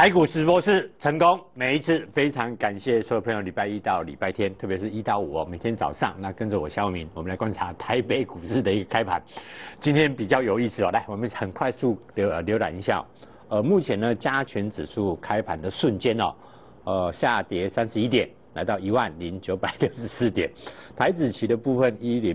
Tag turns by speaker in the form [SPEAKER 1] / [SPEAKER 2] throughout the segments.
[SPEAKER 1] 台股直播室成功，每一次非常感谢所有朋友，礼拜一到礼拜天，特别是1到5每天早上，那跟着我萧明，我们来观察台北股市的一个开盘。今天比较有意思来，我们很快速浏览一下。目前呢，加权指数开盘的瞬间下跌31点，来到10964点。台指期的部分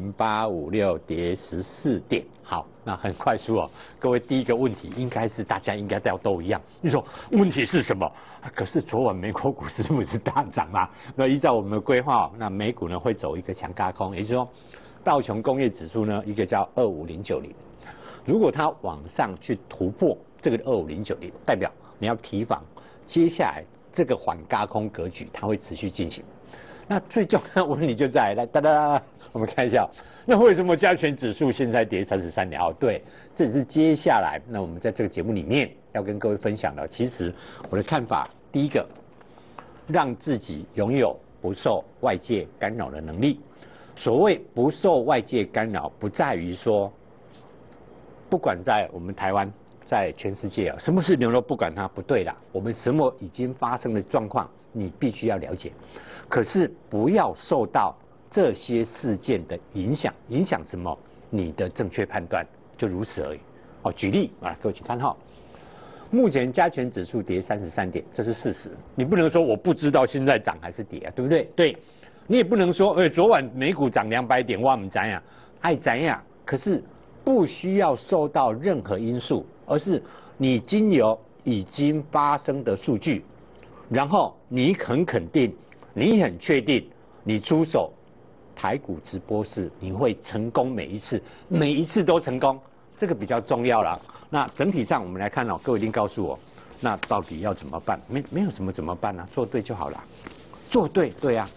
[SPEAKER 1] 10856跌14点。好，那很快速各位第一个问题应该是大家应该都一样。你说问题是什么？可是昨晚美国股市不是大涨吗？那依照我们的规划，那美股呢会走一个强軋空，也就是说，道琼工业指数呢一个叫25090，如果它往上去突破这个25090，代表你要提防接下来这个缓軋空格局它会持续进行。那最重要的问题就在来哒哒，我们看一下，那为什么加权指数现在跌33点？对，这只是接下来那我们在这个节目里面要跟各位分享的。其实我的看法，第一个，让自己拥有不受外界干扰的能力。所谓不受外界干扰，不在于说，不管在我们台湾，在全世界什么事你都不管它，不对啦。我们什么已经发生的状况，你必须要了解。可是不要受到这些事件的影响，影响什么？你的正确判断就如此而已。举例各位请看目前加权指数跌33点，这是事实。你不能说我不知道现在涨还是跌对不对？对，你也不能说，昨晚美股涨200点，我们怎样爱怎样。可是不需要受到任何因素，而是你经由已经发生的数据，然后你很肯定。你很确定，你出手台股直播室，你会成功每一次，每一次都成功，这个比较重要啦。那整体上我们来看各位一定告诉我，那到底要怎么办？没有什么怎么办呢？做对就好了，做对，对啊。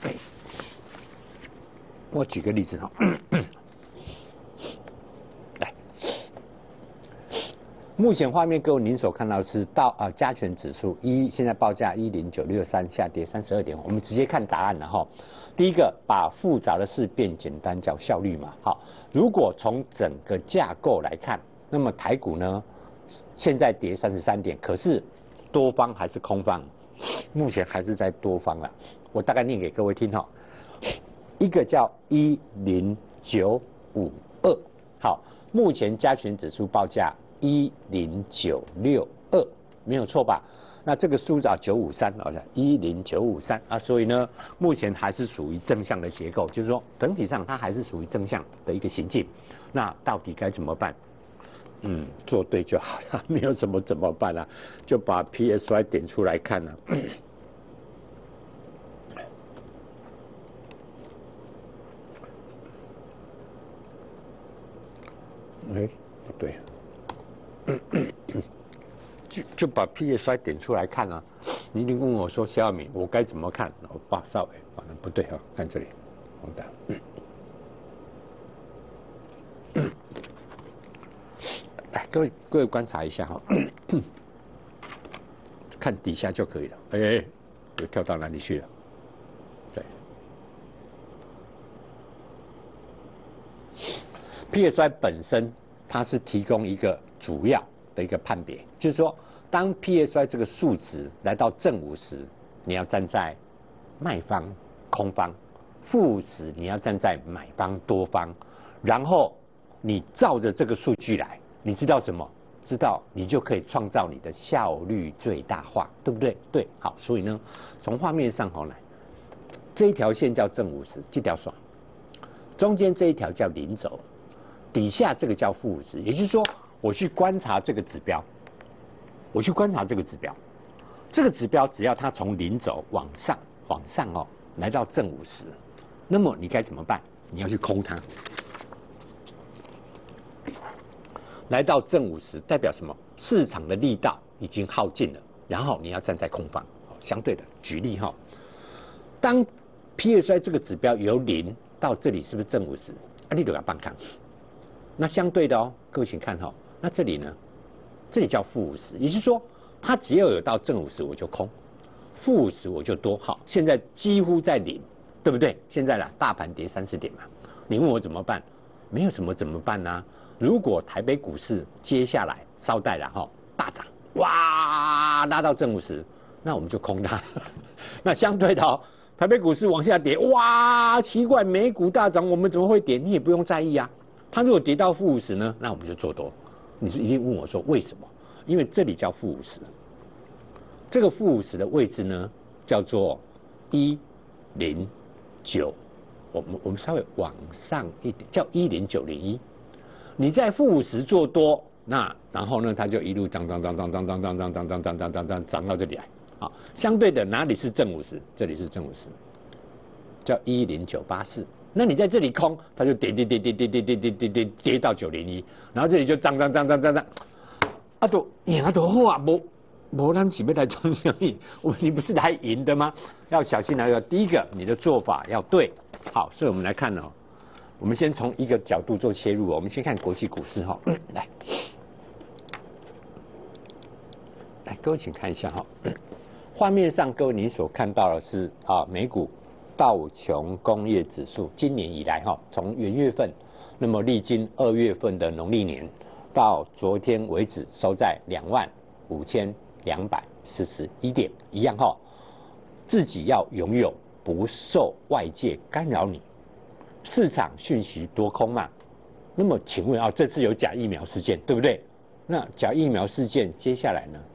[SPEAKER 1] 我举个例子来，目前画面各位您所看到的是加权指数现在报价10963，下跌32点。我们直接看答案了第一个，把复杂的事变简单叫效率嘛。好，如果从整个架构来看，那么台股呢现在跌33点，可是多方还是空方？目前还是在多方啦。我大概念给各位听一个叫10952，好，目前加权指数报价10962，没有错吧？那这个数字953，好像10953所以呢，目前还是属于正向的结构，就是说整体上它还是属于正向的一个行进。那到底该怎么办？做对就好了，没有什么怎么办就把 PSY 点出来看不对。就把 PSY 点出来看你一定问我说肖耀明，我该怎么看？我稍微不对看这里，红的。来，各位观察一下看底下就可以了。又跳到哪里去了？对 ，PSY 本身它是提供一个主要的一个判别，就是说，当 PSY 这个数值来到正50，你要站在卖方、空方；负50，你要站在买方、多方。然后你照着这个数据来，你知道什么？知道你就可以创造你的效率最大化，对不对？对，好，所以呢，从画面上来，这一条线叫正50，这条线，中间这一条叫零轴，底下这个叫负50，也就是说。我去观察这个指标，这个指标只要它从零轴往上来到正50，那么你该怎么办？你要去空它。来到正50代表什么？市场的力道已经耗尽了，然后你要站在空方。相对的，举例当 PSY 这个指标由0到这里是不是正50？你就要放空。那相对的各位请看那这里呢？这里叫负50，也就是说，它只要有到正50我就空，负50我就多。好，现在几乎在0，对不对？现在大盘跌30点嘛，你问我怎么办？没有什么怎么办如果台北股市接下来稍待大涨， 哇拉到正50，那我们就空它。那相对的哦，台北股市往下跌，哇，奇怪，美股大涨，我们怎么会跌？你也不用在意啊。它如果跌到-50呢，那我们就做多。你是一定问我说为什么？因为这里叫-50，这个-50的位置呢叫做109，我们稍微往上一点，叫10901。你在-50做多，那然后呢，它就一路涨到这里来。好，相对的哪里是正50？这里是正50，叫10984。那你在这里空，它就跌到901，然后这里就涨，啊都赢啊都好啊，无咱是要来冲什么？你不是来赢的吗？要小心来。第一个，你的做法要对。好，所以我们来看哦，我们先从一个角度做切入哦。我们先看国际股市哈，来，各位请看一下哈，画面上各位你所看到的是美股道琼工业指数今年以来哈，从元月份，那么历经2月份的农历年，到昨天为止收在25241点，一样哈，自己要拥有不受外界干扰你，市场讯息多空嘛。那么请问这次有假疫苗事件，对不对？那假疫苗事件接下来呢？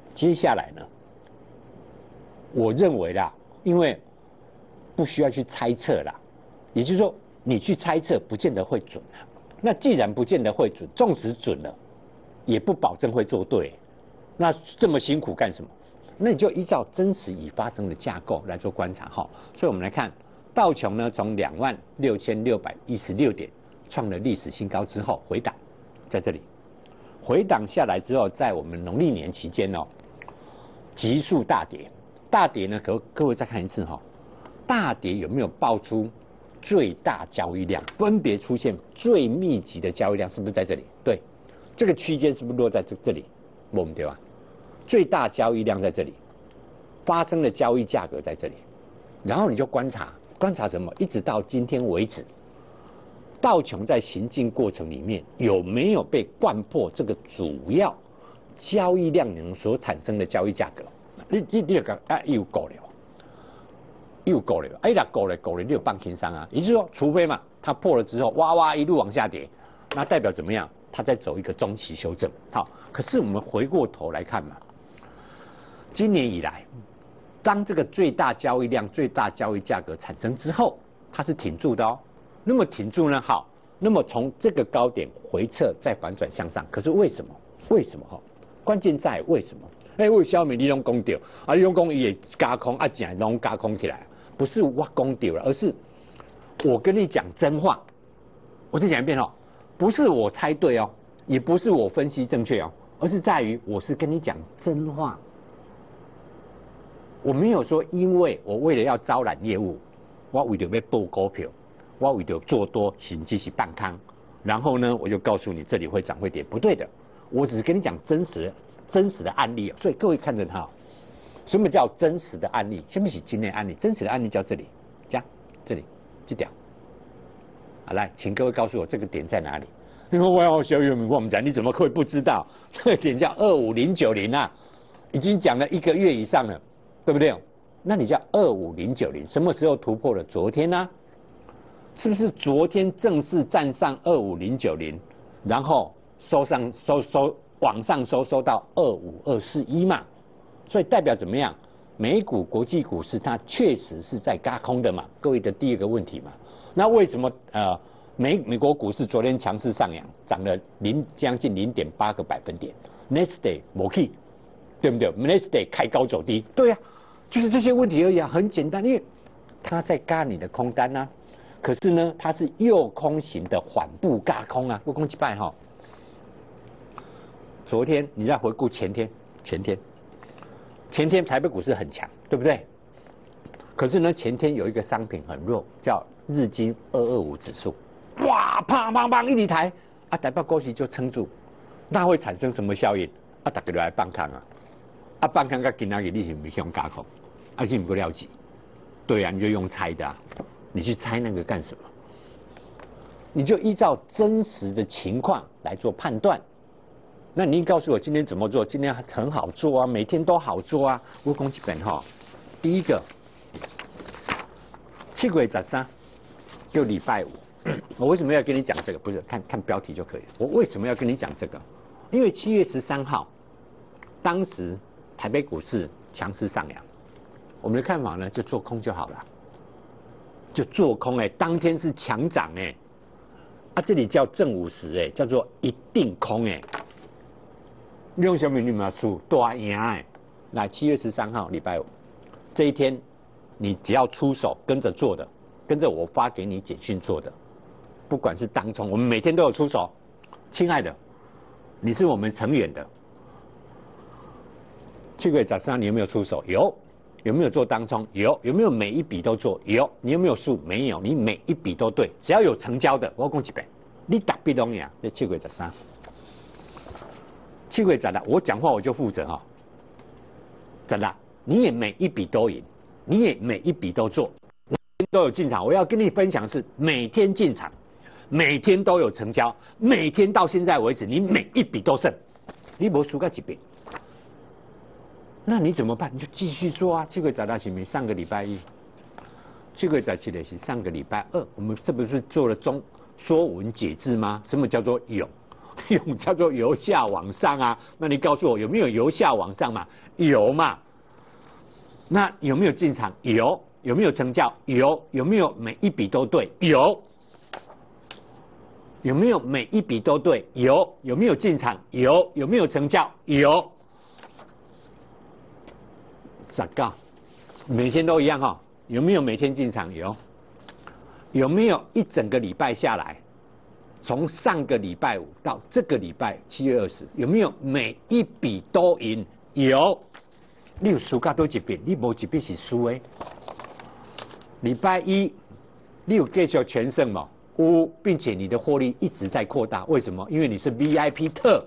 [SPEAKER 1] 我认为啦，因为不需要去猜测啦，也就是说，你去猜测不见得会准啊。那既然不见得会准，纵使准了，也不保证会做对。那这么辛苦干什么？那你就依照真实已发生的架构来做观察哈。所以我们来看道琼呢，从26616点创了历史新高之后回档，在这里回档下来之后，在我们农历年期间哦，急速大跌。大跌呢，各位再看一次哈，大跌有没有爆出最大交易量？分别出现最密集的交易量是不是在这里？对，这个区间是不是落在这里？我们对吧？最大交易量在这里，发生的交易价格在这里，然后你就观察什么？一直到今天为止，道琼在行进过程里面有没有被灌破这个主要交易量能所产生的交易价格？你就讲又过了，又过了，那过了，你有放轻松啊？也就是说，除非嘛，它破了之后，哇一路往下跌，那代表怎么样？它在走一个中期修正。好，可是我们回过头来看嘛，今年以来，当这个最大交易量、最大交易价格产生之后，它是挺住的哦。那么挺住呢？好，那么从这个高点回撤再反转向上，可是为什么？哈？关键在为什么？为小米你拢讲对，你拢讲伊也加空竟然拢加空起来，不是我讲对了，而是我跟你讲真话。我再讲一遍哦，不是我猜对哦，也不是我分析正确哦，而是在于我是跟你讲真话。我没有说，因为我为了要招揽业务，我为了要报股票，我为了做多，甚至是半空，然后呢，我就告诉你这里会涨会跌，不对的。我只是跟你讲真实的案例，所以各位看着它，什么叫真实的案例？什么是今天案例？真实的案例叫这里，这里，这条。好，来，请各位告诉我这个点在哪里？因为我要小友们跟我们讲，你怎么会不知道？这个点叫25090啊，已经讲了1个月以上了，对不对？那你叫25090，什么时候突破了？昨天呢？是不是昨天正式站上25090，然后往上收到25241嘛？所以代表怎么样？美股国际股市它确实是在軋空的嘛？各位的第2个问题嘛。那为什么美国股市昨天强势上扬，涨了将近0.8个百分点 ？Next day 没去，对不对 ？Next day 开高走低，对呀、就是这些问题而已啊，很简单，因为它在軋你的空单啊。可是呢，它是右空型的缓步軋空啊，右空击败哈。昨天你再回顾前天台北股市很强，对不对？可是呢，前天有一个商品很弱，叫日经225指数，哇，砰一抬台北股市就撑住，那会产生什么效应？大家就来放空啊，放空到今仔日你是不是用軋空？是不够了解？对啊，你就用猜的你去猜那个干什么？你就依照真实的情况来做判断。 那您告诉我今天怎么做？今天很好做啊，每天都好做啊。我讲基本哈，第一个7月13就礼拜五。我为什么要跟你讲这个？不是看标题就可以了。我为什么要跟你讲这个？因为7月13号，当时台北股市强势上扬，我们的看法呢就做空就好了，就做空当天是强涨这里叫正50叫做一定空利用小米你们输大赢来7月13号礼拜五这一天，你只要出手跟着做的，跟着我发给你简讯做的。不管是当冲，我们每天都有出手。亲爱的，你是我们成员的。7月13你有没有出手？有。有没有做当冲？有。有没有每一笔都做？有。你有没有输？没有。你每一笔都对，只要有成交的，我讲一遍，你打笔都赢。这7月13，7月13，我讲话我就负责哈。真的，你也每一笔都赢，你也每一笔都做，都有进场。我要跟你分享的是每天进场。每天都有成交，每天到现在为止，你每一笔都胜，你没输过几笔，那你怎么办？你就继续做啊。7月10日是没上个礼拜一，7月17日是上个礼拜二，我们这不是做了说文解字吗？什么叫做涌？涌叫做由下往上啊。那你告诉我有没有由下往上嘛？有嘛？那有没有进场？有。有没有成交？有。有没有每一笔都对？有。有没有每一笔都对？有。有没有进场？有。有没有成交？有。咋搞？每天都一样哈？有没有每天进场？有。有没有一整个礼拜下来，从上个礼拜五到这个礼拜7月20，有没有每一笔都赢？有。你有输到多几笔？你没一笔是输的。礼拜一，你有继续全胜吗？并且你的获利一直在扩大，为什么？因为你是 VIP 特。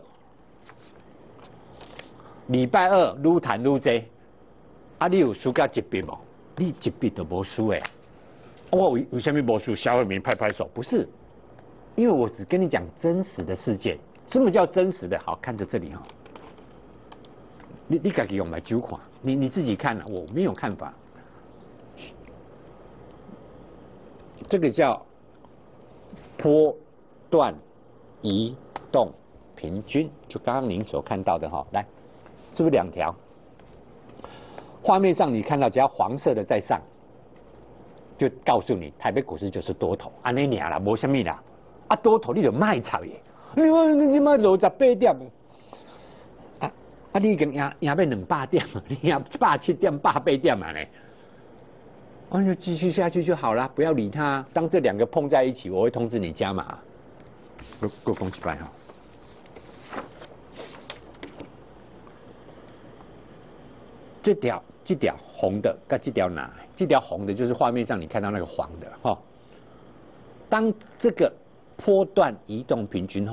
[SPEAKER 1] 礼拜二愈谈愈多，你有输到一笔吗？你一笔都没输我为什么没输？小慧明拍拍手，不是，因为我只跟你讲真实的事件。什么叫真实的？好，看着这里哈，你自己用来揪看，你自己看我没有看法。这个叫波段移动平均，就刚刚您所看到的哈，来，是不是2条？画面上你看到只要黄色的在上，就告诉你台北股市就是多头，安尼尔啦，无什么啦，多头你就卖炒耶，你妈58点，你已经赢要200点，你赢107点、108点嘛呢？就继续下去就好了，不要理它。当这2个碰在一起，我会通知你加码。够恭喜拜哈。这条红的跟这条哪？这条红的就是画面上你看到那个黄的哈。当这个波段移动平均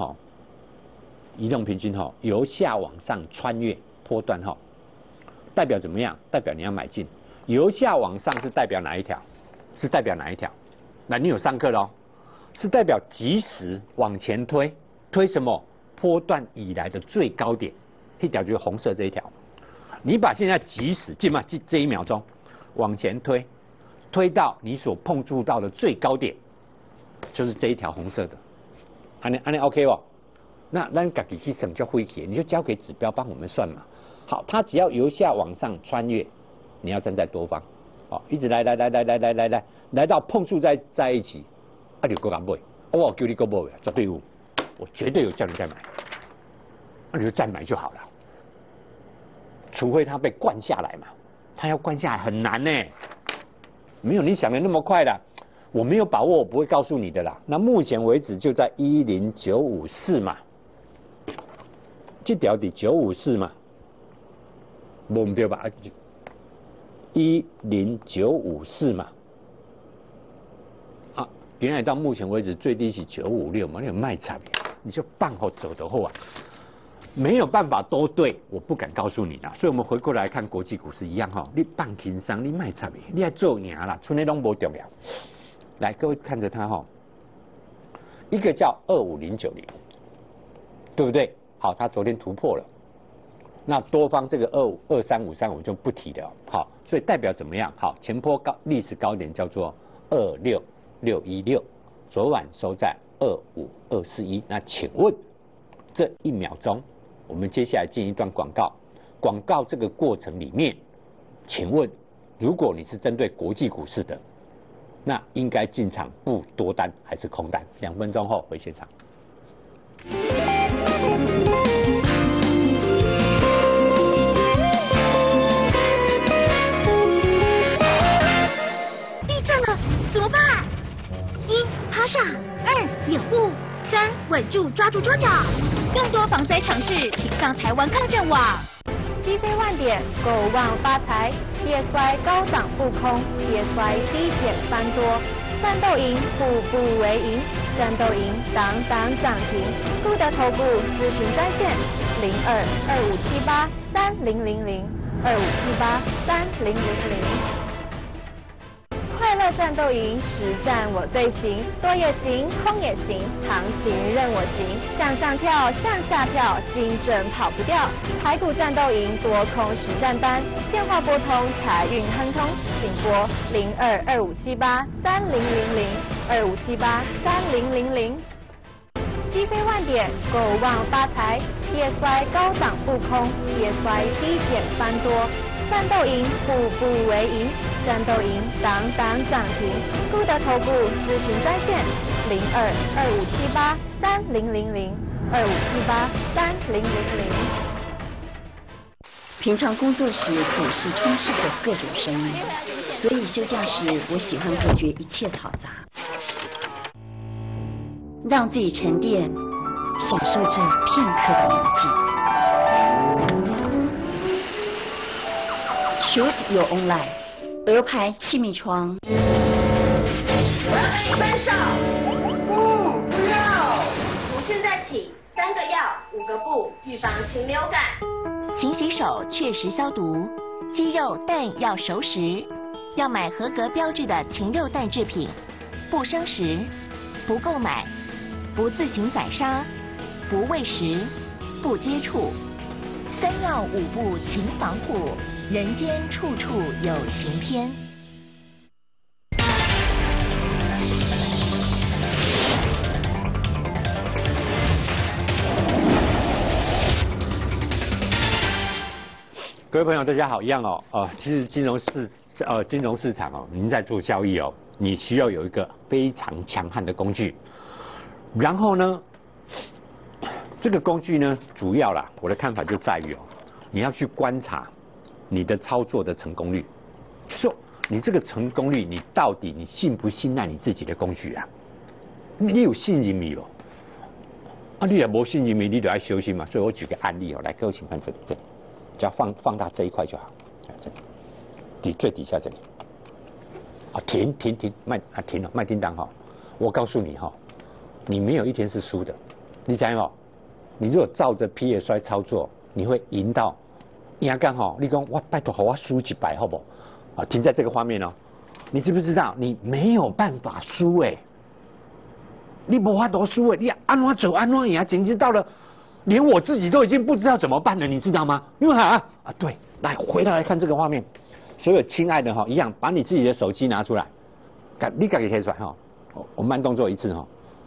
[SPEAKER 1] 由下往上穿越波段代表怎么样？代表你要买进。由下往上是代表哪一条？是代表哪一条？那你有上课咯？是代表即时往前推，推什么？波段以来的最高点，一条就是红色这一条。你把现在即时这1秒钟往前推，推到你所碰触到的最高点，就是这一条红色的。安尼 OK 哦？那咱自己去省就会写，你就交给指标帮我们算嘛。好，它只要由下往上穿越。你要站在多方，一直来到碰触在一起，你就敢买，我叫你购买，绝对有，我绝对有叫你再买，你就再买就好了。除非它被灌下来嘛，它要灌下来很难呢，没有你想的那么快啦。我没有把握，我不会告诉你的啦。那目前为止就在10954嘛，这条的954嘛，没对吧？10954嘛，原来到目前为止最低是956嘛，你有卖差别，你就放好走的后没有办法都对，我不敢告诉你啦。所以我们回过来看国际股市一样你放轻松，你卖差别，你要做赢啦，剩的拢不重要。来，各位看着它一个叫25090，对不对？ 好，它昨天突破了。那多方这个23535就不提了，好，所以代表怎么样？好，前波历史高点叫做26616，昨晚收在25241。那请问这1秒钟，我们接下来进一段广告，广告这个过程里面，请问如果你是针对国际股市的，那应该进场布多单还是空单？2分钟后回现场。
[SPEAKER 2] 怎么办？1. 趴下，2. 掩护，3. 稳住抓住桌脚。更多防灾常识，请上台湾抗震网。
[SPEAKER 3] 鸡飞万点，狗旺发财。DSY 高档不空 ，DSY 低点翻多。战斗营，步步为营。战斗营，档档涨停。固德投顾咨询专线：02-2578-3000，2578-3000。快乐战斗营，实战我最行，多也行，空也行，行情任我行，向上跳，向下跳，精准跑不掉。台股战斗营，多空实战班，电话拨通，财运亨通，请拨02-2578-3000，2578-3000。鸡飞万点，狗旺发财。DSY 高档不空 ，DSY 低点翻多。战斗营，步步为营。战斗营，档档涨停。固德投顾咨询专线：02-2578-3000，2578-3000。
[SPEAKER 4] 平常工作时总是充斥着各种声音，所以休假时我喜欢隔绝一切嘈杂，让自己沉淀，享受这片刻的宁静。Choose your own life。鹅牌气密窗。
[SPEAKER 2] 我要跟你分手。不要。从现在起，3个药，5个不，预防禽流感。
[SPEAKER 5] 勤洗手，确实消毒。鸡肉、蛋要熟食，要买合格标志的禽肉蛋制品。不生食，不购买，不自行宰杀，不喂食，不接触。3要5不勤防护。人间处处有晴天。
[SPEAKER 1] 各位朋友，大家好，一样哦，其实金融市场哦，您在做交易哦，你需要有一个非常强悍的工具，然后呢，这个工具呢，主要啦，我的看法就在于哦，你要去观察你的操作的成功率，就说你这个成功率，你到底你信不信赖你自己的工具啊？你有信任没有？啊，你也没信任没，你就要小心嘛。所以我举个案例哦，来，各位请看这里，只要放大这一块就好，这里最底下这里，啊，停，停了，卖叮当哈。我告诉你哈，你没有一天是输的，你知道吗？你如果照着 PSY 操作，你会赢到。赢刚好，你讲我拜托，好我输100，好不好？啊，停在这个画面哦。你知不知道？你没有办法输哎，你没法多输哎，你安怎走安怎赢，简直到了，连我自己都已经不知道怎么办了，你知道吗？因为对，来回来看这个画面，所有亲爱的哈，一样把你自己的手机拿出来，你自己贴出来哈。我慢动作一次哈，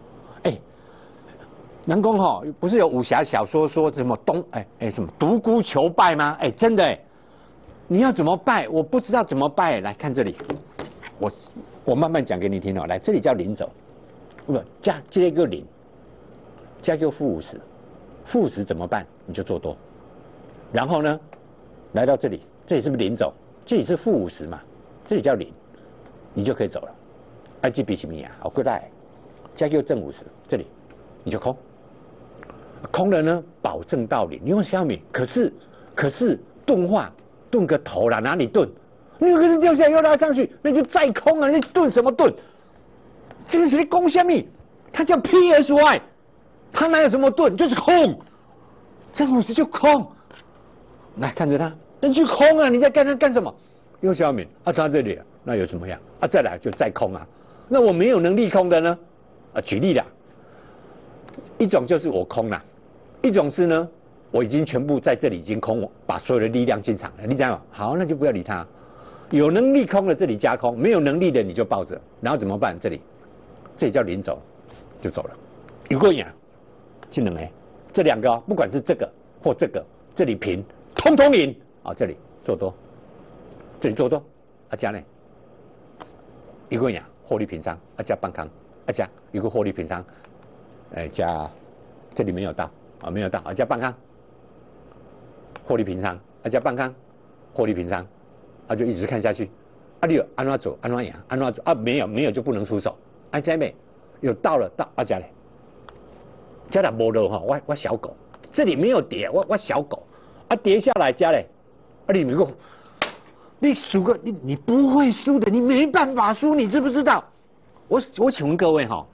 [SPEAKER 1] 南宫哈，不是有武侠小说说什么什么独孤求败吗？真的你要怎么败？我不知道怎么败。来看这里，我慢慢讲给你听哦。来，这里叫零轴，不加一个0，加个-50，负50怎么办？你就做多。然后呢，来到这里，这里是不是零轴？这里是-50嘛，这里叫0，你就可以走了。这比什么呀？好，过来，加个正50，这里你就空。空了呢，保证到0。你用小米，可是钝化钝个头啦，哪里钝？你可是掉下来又拉上去，那就再空啊！你钝什么钝？这个是你攻下面，它叫 PSY， 它哪有什么钝？就是空，正50就空。来看着它，那就空啊！你在干什么？用小米它这里那有什么样？再来就再空啊！那我没有能力空的呢？举例啦。一种就是我空啦， 一种是呢，我已经全部在这里已经空，把所有的力量进场了，你知道吗？好，那就不要理它。有能力空了，这里加空；没有能力的你就抱着，然后怎么办？这里叫领走，就走了。有过瘾，这两个，这两个不管是这个或这个，这里平，通通赢啊！这里做多，这里做多，加呢？有过瘾，获利平仓，加半康，加有个获利平仓，加这里没有到啊，没有到加半康，获利平仓，加半康，获利平仓。就一直看下去，你有安怎走，安怎赢，安怎走没有就不能出手。这没有到了这嘞，这了没了哈，我小狗，这里没有跌，我小狗跌下来这嘞，你能够，你输个你不会输的，你没办法输，你知不知道？我请问各位哈，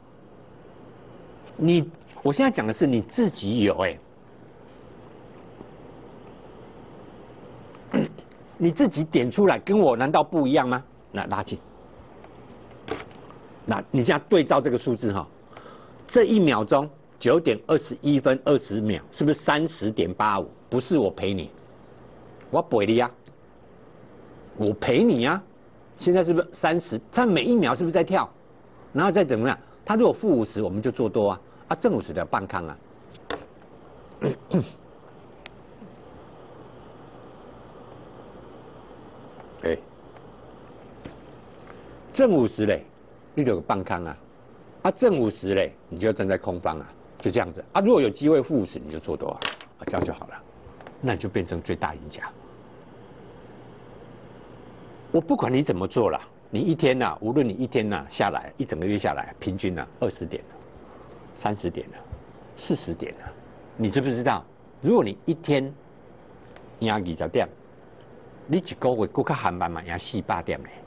[SPEAKER 1] 我现在讲的是你自己有你自己点出来，跟我难道不一样吗？那拉近，那你现在对照这个数字哈，这1秒钟9点21分20秒，是不是30.85？不是我赔你，我赔你啊，我赔你啊！现在是不是30？它每1秒是不是在跳？然后再怎么样？它如果负50，我们就做多啊，正50的半康啊。正50嘞，你就有半康啊，正50嘞，你就要站在空方啊，就这样子啊。如果有机会负50，你就做多啊，这样就好了，那你就变成最大赢家。我不管你怎么做啦，你一天无论你一天下来，一整个月下来，平均20点30点40点你知不知道？如果你一天赢20点，你一个月更较含慢嘛，赢400点嘞。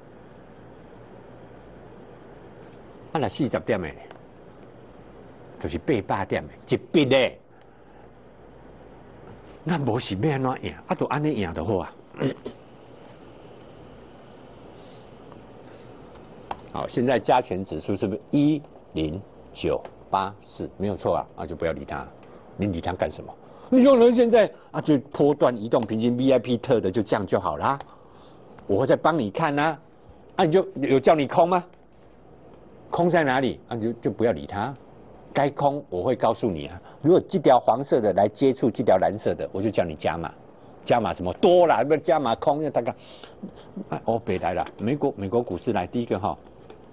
[SPEAKER 1] 那40点的，就是800点的，一笔的。那无是要安怎赢？就安尼赢就好啊。好，现在加权指数是不是10984？没有错啊，就不要理它。你理它干什么？你可能现在就波段移动平均 VIP 特的就这样就好啦。我会再帮你看你就有叫你空吗？空在哪里？就不要理它，该空我会告诉你啊。如果这条黄色的来接触这条蓝色的，我就叫你加码，加码什么多啦，不加码空，大概欧北来了，美国股市来第一个哈。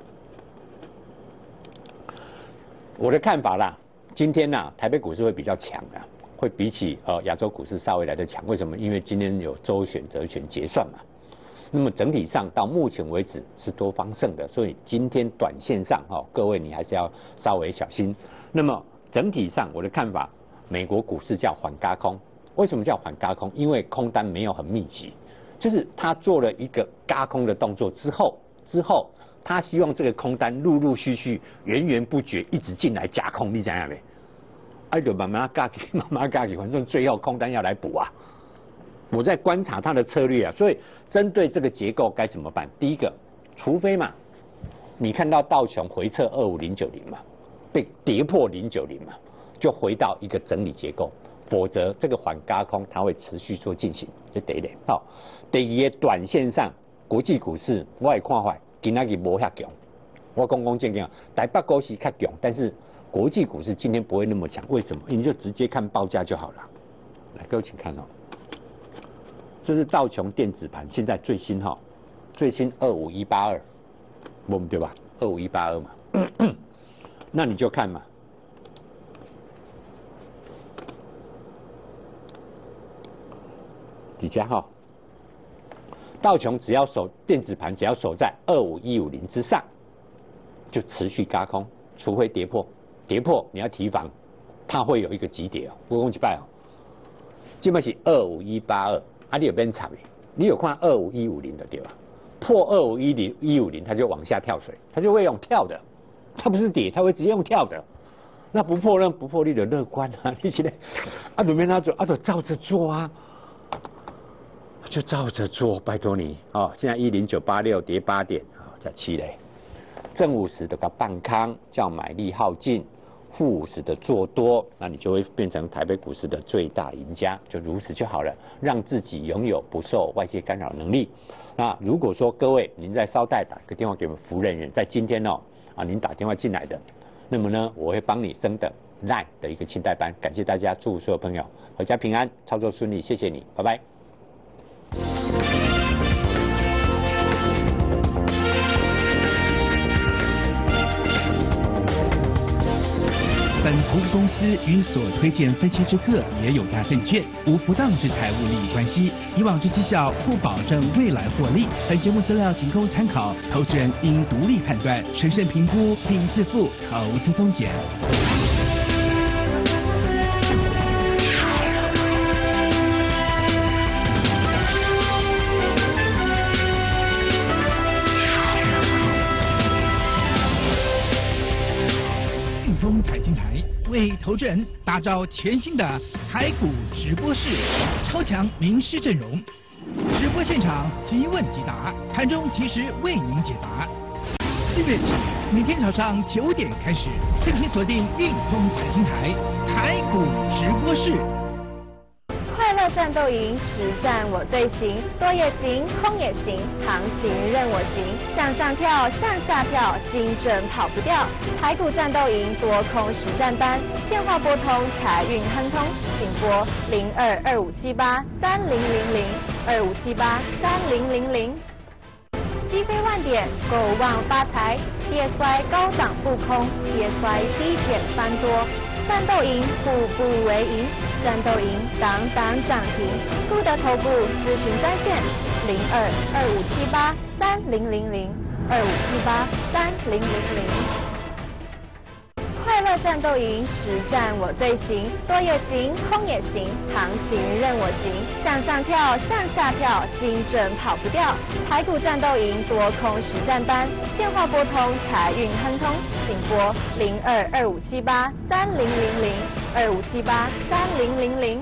[SPEAKER 1] 我的看法啦，今天台北股市会比较强的，会比起亚洲股市稍微来的强。为什么？因为今天有周选择权结算嘛。那么整体上到目前为止是多方胜的，所以今天短线上各位你还是要稍微小心。那么整体上我的看法，美国股市叫缓軋空。为什么叫缓軋空？因为空单没有很密集，就是他做了一个軋空的动作之后，他希望这个空单陆陆续续、源源不绝一直进来加空，你知道没？就慢慢軋起，慢慢軋起，反正最后空单要来补啊。我在观察它的策略啊，所以针对这个结构该怎么办？第一个，除非嘛，你看到道琼回撤25090嘛，被跌破090嘛，就回到一个整理结构，否则这个缓軋空它会持续做进行，就第一点。好，第二个，短线上国际股市我的看法，今仔日无遐强，我讲正经，台北股市较强，但是国际股市今天不会那么强，为什么？你就直接看报价就好了。来，各位请看这是道琼电子盘，现在最新25182，对吧？25182嘛，那你就看嘛，底下道琼只要电子盘只要守在25150之上，就持续軋空，除非跌破你要提防，它会有一个急跌我讲一摆基本是25182。你有边惨你有看25150的对吧？破25150，它就往下跳水，它就会用跳的，它不是跌，它会直接用跳的。那不破你就乐观你现在准备那做就照着做就照着做，拜托你现在10986跌8点，叫7嘞，正50的个半康叫买力耗尽， 负50的做多，那你就会变成台北股市的最大赢家，就如此就好了，让自己拥有不受外界干扰能力。那如果说各位您再稍待打个电话给我们服务人员，在今天您打电话进来的，那么呢我会帮你升等 LINE 的一个清代班。感谢大家，祝所有朋友阖家平安，操作顺利，谢谢你，拜拜。
[SPEAKER 6] 本投资公司与所推荐分期之客也有大证券，无不当之财务利益关系。以往之绩效不保证未来获利。本节目资料仅供参考，投资人应独立判断、审慎评估并自负投资风险。财经台为投资人打造全新的台股直播室，超强名师阵容，直播现场即问即答，盘中及时为您解答。4月起，每天早上9点开始，敬请锁定运通财经台台股直播室。
[SPEAKER 3] 快乐战斗营，实战我最行，多也行，空也行，行情任我行，向上跳，向下跳，精准跑不掉。台股战斗营多空实战班，电话拨通财运亨通，请拨0225783000，25783000。击飞万点，购旺发财。DSY 高档不空 ，DSY 低点翻多。战斗营，步步为营，战斗营，档档涨停。顾德投顾咨询专线：0225783000，25783000。快乐战斗营，实战我最行，多也行，空也行，行情任我行，向上跳，向下跳，精准跑不掉。台股战斗营多空实战班，电话拨通财运亨通，请拨0225783000，25783000。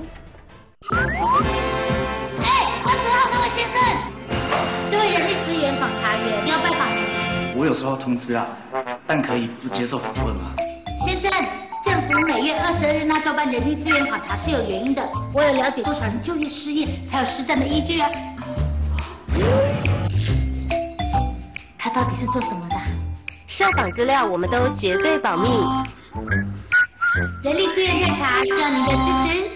[SPEAKER 2] 22号那位先生，这位人力资源访查员，你要拜访吗？
[SPEAKER 7] 我有收到通知啊，但可以不接受访问吗？
[SPEAKER 2] 先生，政府每月22日那照办人力资源访查是有原因的，为了了解多少人就业失业，才有实战的依据啊。他到底是做什么的？
[SPEAKER 5] 受访资料我们都绝对保密。
[SPEAKER 2] 人力资源调查需要您的支持。